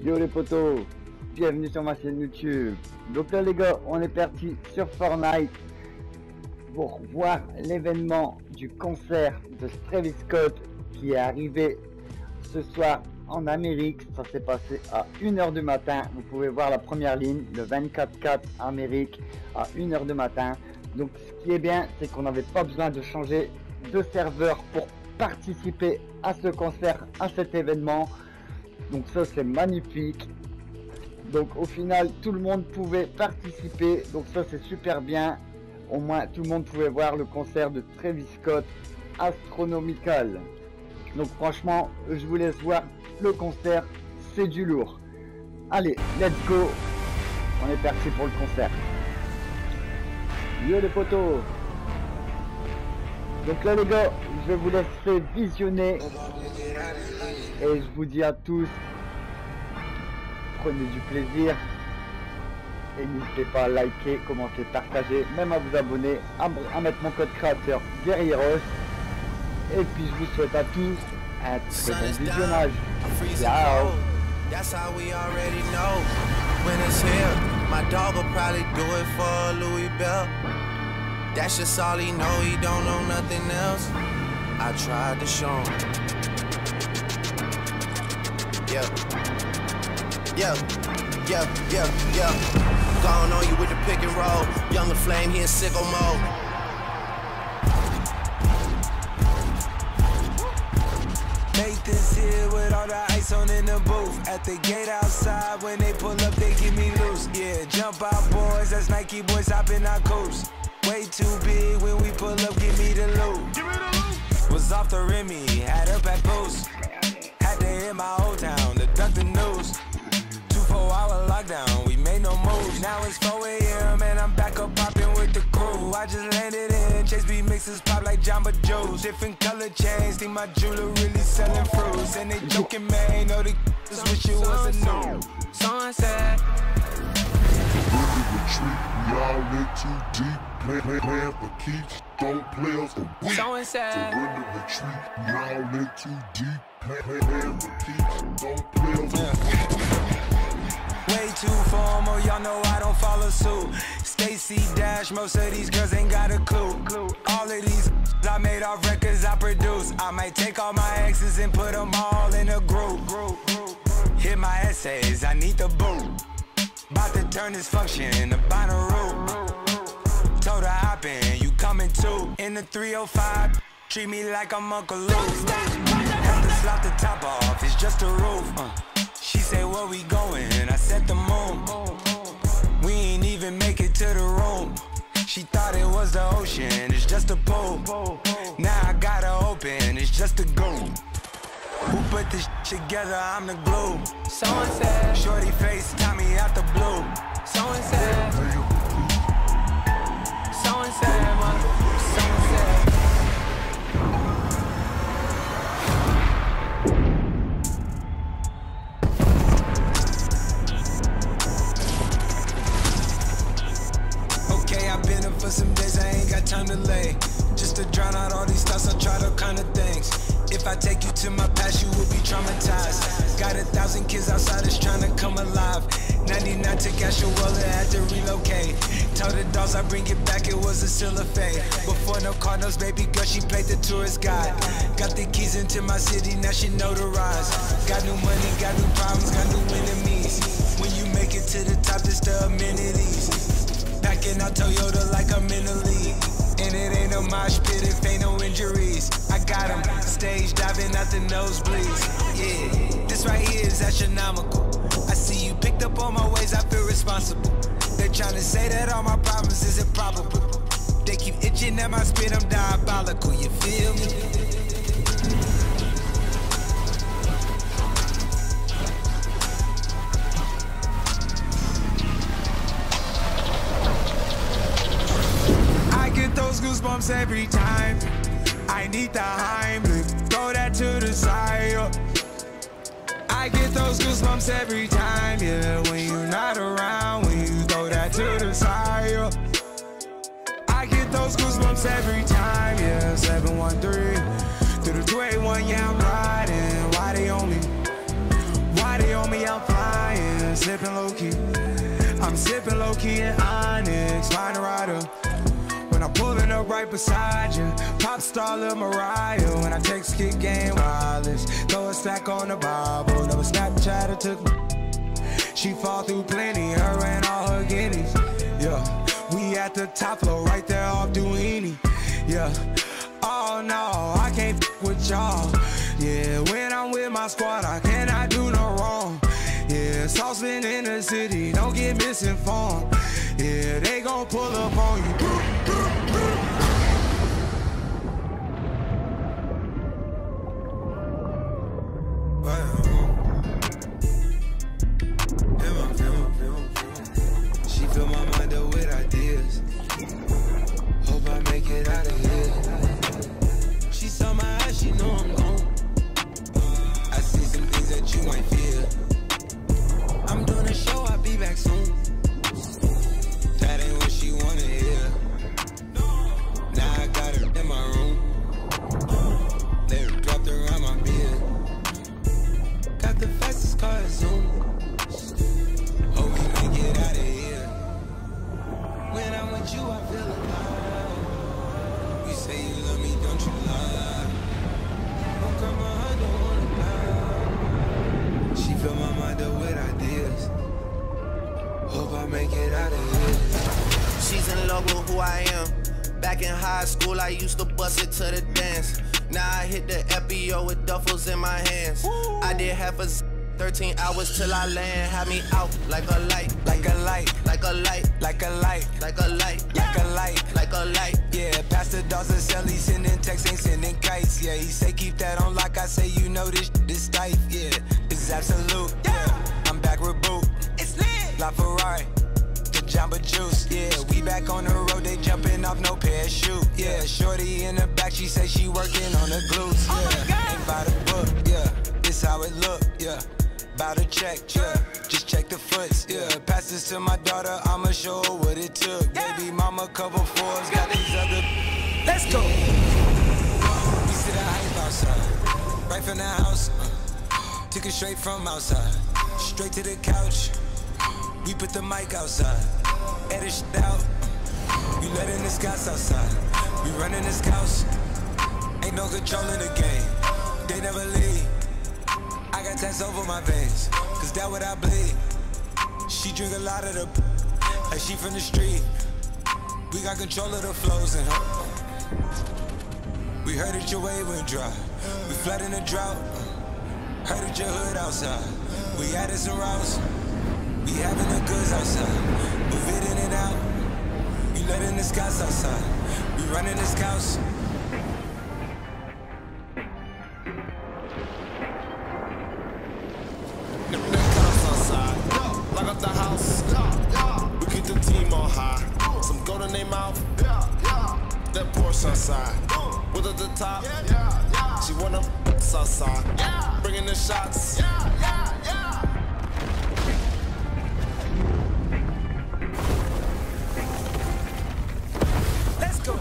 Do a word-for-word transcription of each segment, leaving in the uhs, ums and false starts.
Yo les potos, bienvenue sur ma chaîne YouTube. Donc là les gars, on est parti sur Fortnite pour voir l'événement du concert de Travis Scott qui est arrivé ce soir en Amérique. Ça s'est passé à une heure du matin. Vous pouvez voir la première ligne, le vingt-quatre quatre Amérique à une heure du matin. Donc ce qui est bien, c'est qu'on n'avait pas besoin de changer de serveur pour participer à ce concert, à cet événement. Donc ça c'est magnifique. Donc au final tout le monde pouvait participer, donc ça c'est super bien. Au moins tout le monde pouvait voir le concert de Travis Scott, Astronomical. Donc franchement je vous laisse voir le concert, c'est du lourd. Allez, let's go, on est parti pour le concert. Yo les potos. Donc là les gars, je vais vous laisser visionner. Et je vous dis à tous, prenez du plaisir. Et n'hésitez pas à liker, commenter, partager, même à vous abonner, à, à mettre mon code créateur Guerrieros. Et puis je vous souhaite à tous un très bon visionnage. Ciao. That's how we already know when it's here. My dog will probably do it for Louis Bell. That's just all he know, he don't know nothing else. I tried to show him. Yeah, yeah, yeah, yeah, yeah. Gone on you with the pick and roll. Younger Flame, he in sicko mode. Nathan's here with all the ice on in the booth. At the gate outside, when they pull up, they give me loose. Yeah, jump out boys, that's Nike boys hopping our coast. Way too big when we pull up, give me the loot. Give me the loot. Was off the Remy, had up at Boost. Had to hit my old town to duck the news. Two four hour lockdown, we made no moves. Now it's four A M and I'm back up popping with the crew. I just landed in, Chase B mixes pop like Jamba Joe's. Different color chains, think my jeweler really selling fruits. And they joking, man, know the just wish it was a new. Sunset. Retreat, we all in too deep. Play, play, play for keeps, don't play us the weak. So sad. Surrender, retreat, we all in too deep. Play, play, play for keeps, don't play us the weak. Way too formal, y'all know I don't follow suit. Stacy Dash, most of these girls ain't got a clue. All of these I made off records I produce. I might take all my exes and put them all in a group. Hit my essays, I need the boot. About to turn this function into Bonnaroo. Told her hop in, you coming too. In the three oh five, treat me like I'm Uncle Luke. Have to slap the top off, it's just a roof. uh. She say where we going, I said the moon. We ain't even make it to the room. She thought it was the ocean, it's just a pool. Now I gotta open, it's just a goon. Who put this shit together, I'm the glue. Someone said, shorty face, Tommy out the blue. Someone said, someone said, man, someone said. Okay, I've been up for some days, I ain't got time to lay. Just to drown out all these thoughts, I tried all kind of things. If I take you to my past, you will be traumatized. Got a thousand kids outside that's trying to come alive. ninety-nine to Cashuela, had to relocate. Told the dolls I bring it back, it was a cellophane. Before no Cardinals, baby girl, she played the tourist guide. Got the keys into my city, now she notarized. Got new money, got new problems, got new enemies. When you make it to the top, it's the amenities. Packing out Toyota like I'm in the league. And it ain't no mosh pit if ain't no injuries. I got them stage diving out the nosebleeds. Yeah, this right here is astronomical. I see you picked up on my ways, I feel responsible. They're trying to say that all my problems is improbable. They keep itching at my spit, I'm diabolical, you feel me? Those goosebumps every time. I need the Heimlich, throw that to the side. I get those goosebumps every time, yeah. When you're not around, when you throw that to the side. I get those goosebumps every time, yeah. seven one three through the two eight one, yeah, I'm riding. Why they on me? Why they on me? I'm flying. slipping low key. I'm sipping low key in Onyx, line rider. When I'm pulling up right beside you, pop star Lil Mariah. When I text kick game wireless, throw a stack on the Bible. Never Snapchat or took me. She fall through plenty, her and all her guineas. Yeah, we at the top floor, right there off Duini. Yeah, oh no, I can't f with y'all. Yeah, when I'm with my squad, I cannot do no wrong. Yeah, saucepan in the city, don't get misinformed. Yeah, they gon' pull up on you. She fill my mind up with ideas. Hope I make it out of here. She saw my eyes, she know I'm gone. I see some things that you might fear. I'm doing a show, I'll be back soon. That ain't what she wanna hear. Now I got her in my room. They dropped around my beard. Got the fastest car at Zoom. Hope we make it out of here. When I'm with you, I feel alive. You say you love me, don't you lie? Don't cut my heart, don't wanna die. She fill my mind up with ideas. Hope I make it out of here. She's in love with who I am. Back in high school, I used to bust it to the dance. Now I hit the F B O with duffels in my hands. Woo. I did half a z thirteen hours till I land. Had me out like a light, like a light, like a light, like a light, like a light, like a light, like a light. Yeah, Pastor Dawson sell, he sending texts, ain't sending kites. Yeah, he say keep that on lock. I say you know this this tight. Yeah, it's absolute. Yeah, I'm back with boot. It's lit. La Ferrari, the Jamba Juice. Yeah, we back on the road. They jumping off no parachute. Yeah, shorty in the back. She say she working on the glutes. Yeah, oh my God. Ain't by the book. Yeah, this how it look. Yeah. Bout to check, yeah, just check the foots, yeah. Pass this to my daughter, I'ma show her what it took. Yeah. Baby mama, couple fours, got these other. Let's go. We see the hype outside, right from the house. Uh, took it straight from outside, straight to the couch. We put the mic outside, edit shit out. We letting the scouts outside, we running the scouts. Ain't no control in the game, they never leave. I got tats over my veins, cause that what I bleed. She drink a lot of the p like she from the street. We got control of the flows in her. We heard that your wave went dry. We flood in the drought. Heard that your hood outside. We added some routes. We having the goods outside. Move it in and out. We letting the scouts outside. We running the scouts. Lock up the house, we keep the team on high. Some gold in their mouth, that Porsche outside. With at the top, she wanna outside. Bringing the shots. Let's go.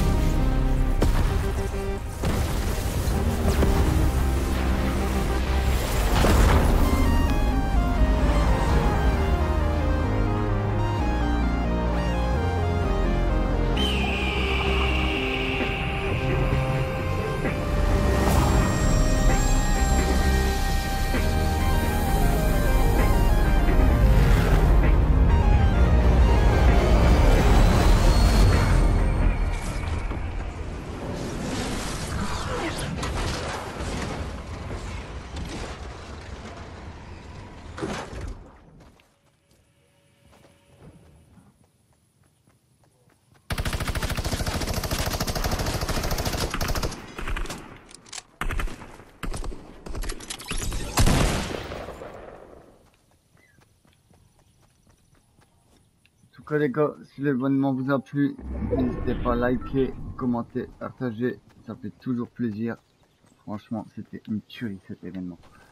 Les gars, si l'événement vous a plu, n'hésitez pas à liker, commenter, partager, ça fait toujours plaisir. Franchement, c'était une tuerie cet événement.